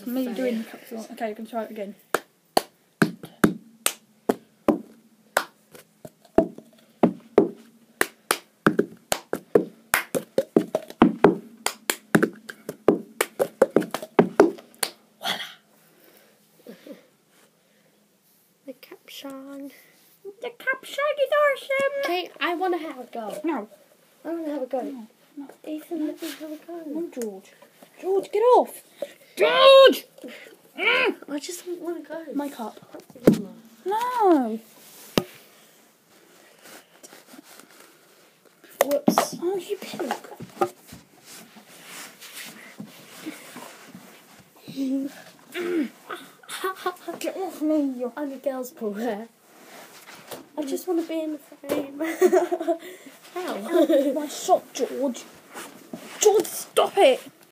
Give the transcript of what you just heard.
That's me doing the cups. Okay, you can try it again. The caption. The caption is awesome. Okay, I want to have a go. No. I want to have a go. No. Ethan, let me have a go. No, George. George, get off. George! I just want to go. My cup. No. Whoops. Oh, you pig. Get off me. I'm a girl's pool there. I just want to be in the frame. How? My sock, George. George, stop it.